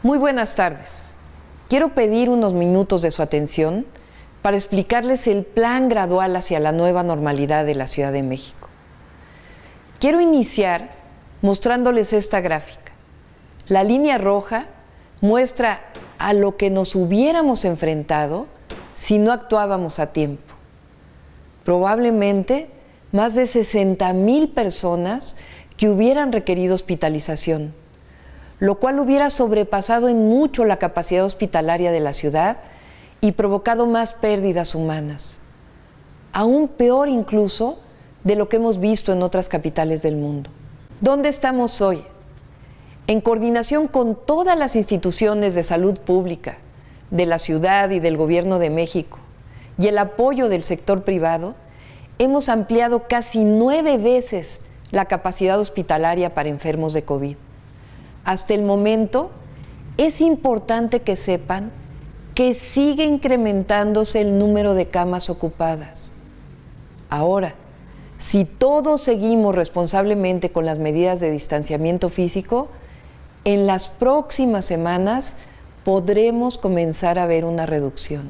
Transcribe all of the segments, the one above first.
Muy buenas tardes. Quiero pedir unos minutos de su atención para explicarles el plan gradual hacia la nueva normalidad de la Ciudad de México. Quiero iniciar mostrándoles esta gráfica. La línea roja muestra a lo que nos hubiéramos enfrentado si no actuábamos a tiempo. Probablemente más de 60,000 personas que hubieran requerido hospitalización, lo cual hubiera sobrepasado en mucho la capacidad hospitalaria de la ciudad y provocado más pérdidas humanas. Aún peor incluso de lo que hemos visto en otras capitales del mundo. ¿Dónde estamos hoy? En coordinación con todas las instituciones de salud pública de la ciudad y del Gobierno de México y el apoyo del sector privado, hemos ampliado casi 9 veces la capacidad hospitalaria para enfermos de COVID. Hasta el momento, es importante que sepan que sigue incrementándose el número de camas ocupadas. Ahora, si todos seguimos responsablemente con las medidas de distanciamiento físico, en las próximas semanas podremos comenzar a ver una reducción.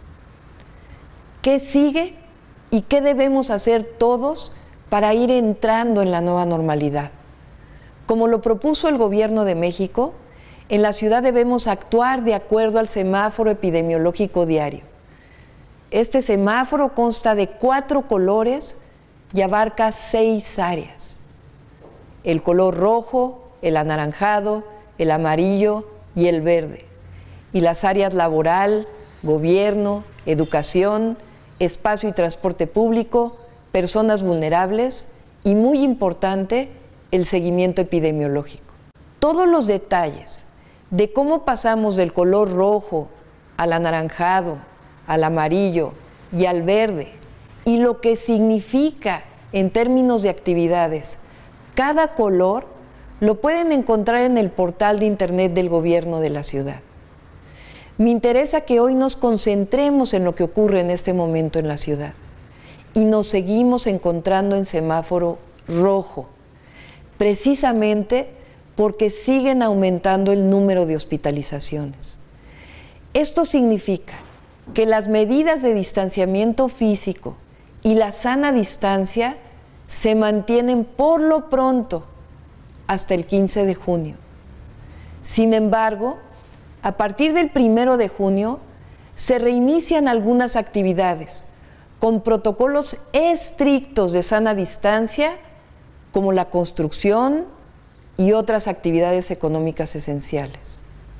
¿Qué sigue y qué debemos hacer todos para ir entrando en la nueva normalidad? Como lo propuso el Gobierno de México, en la ciudad debemos actuar de acuerdo al semáforo epidemiológico diario. Este semáforo consta de 4 colores y abarca 6 áreas: el color rojo, el anaranjado, el amarillo y el verde, y las áreas laboral, gobierno, educación, espacio y transporte público, personas vulnerables y, muy importante, el seguimiento epidemiológico. Todos los detalles de cómo pasamos del color rojo al anaranjado, al amarillo y al verde, y lo que significa en términos de actividades cada color, lo pueden encontrar en el portal de internet del Gobierno de la ciudad. Me interesa que hoy nos concentremos en lo que ocurre en este momento en la ciudad, y nos seguimos encontrando en semáforo rojo, precisamente porque siguen aumentando el número de hospitalizaciones. Esto significa que las medidas de distanciamiento físico y la sana distancia se mantienen por lo pronto hasta el 15 de junio. Sin embargo, a partir del 1 de junio se reinician algunas actividades con protocolos estrictos de sana distancia, como la construcción y otras actividades económicas esenciales.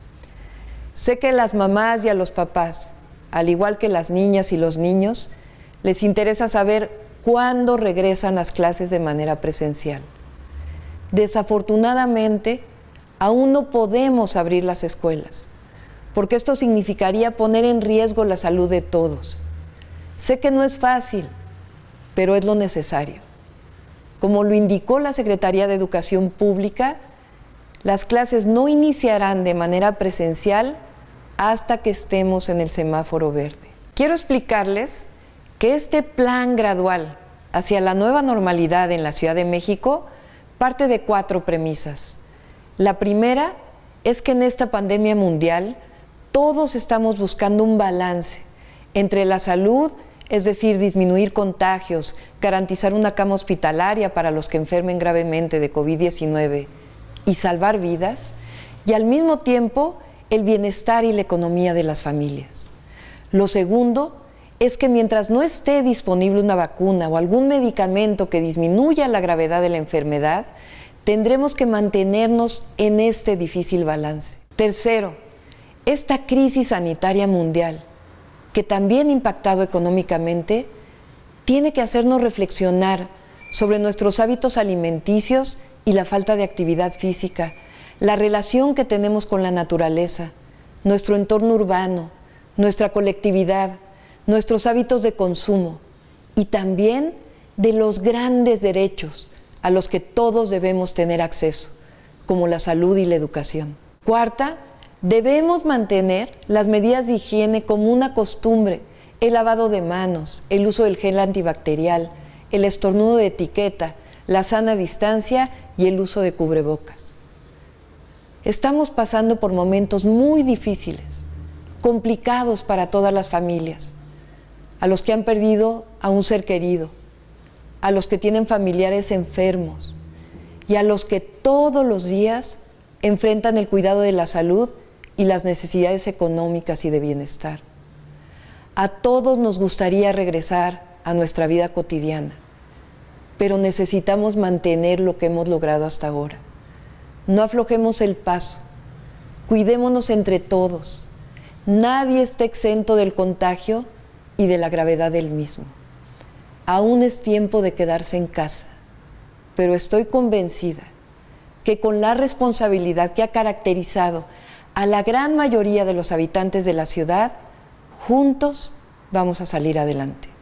Sé que a las mamás y a los papás, al igual que las niñas y los niños, les interesa saber cuándo regresan las clases de manera presencial. Desafortunadamente, aún no podemos abrir las escuelas, porque esto significaría poner en riesgo la salud de todos. Sé que no es fácil, pero es lo necesario. Como lo indicó la Secretaría de Educación Pública, las clases no iniciarán de manera presencial hasta que estemos en el semáforo verde. Quiero explicarles que este plan gradual hacia la nueva normalidad en la Ciudad de México parte de 4 premisas. La primera es que en esta pandemia mundial todos estamos buscando un balance entre la salud, es decir, disminuir contagios, garantizar una cama hospitalaria para los que enfermen gravemente de COVID-19 y salvar vidas, y al mismo tiempo el bienestar y la economía de las familias. Lo segundo es que mientras no esté disponible una vacuna o algún medicamento que disminuya la gravedad de la enfermedad, tendremos que mantenernos en este difícil balance. Tercero, esta crisis sanitaria mundial, que también ha impactado económicamente, tiene que hacernos reflexionar sobre nuestros hábitos alimenticios y la falta de actividad física, la relación que tenemos con la naturaleza, nuestro entorno urbano, nuestra colectividad, nuestros hábitos de consumo y también de los grandes derechos a los que todos debemos tener acceso, como la salud y la educación. Cuarta, debemos mantener las medidas de higiene como una costumbre: el lavado de manos, el uso del gel antibacterial, el estornudo de etiqueta, la sana distancia y el uso de cubrebocas. Estamos pasando por momentos muy difíciles, complicados para todas las familias, a los que han perdido a un ser querido, a los que tienen familiares enfermos y a los que todos los días enfrentan el cuidado de la salud y las necesidades económicas y de bienestar. A todos nos gustaría regresar a nuestra vida cotidiana, pero necesitamos mantener lo que hemos logrado hasta ahora. No aflojemos el paso, cuidémonos entre todos. Nadie está exento del contagio y de la gravedad del mismo. Aún es tiempo de quedarse en casa, pero estoy convencida que con la responsabilidad que ha caracterizado a la gran mayoría de los habitantes de la ciudad, juntos vamos a salir adelante.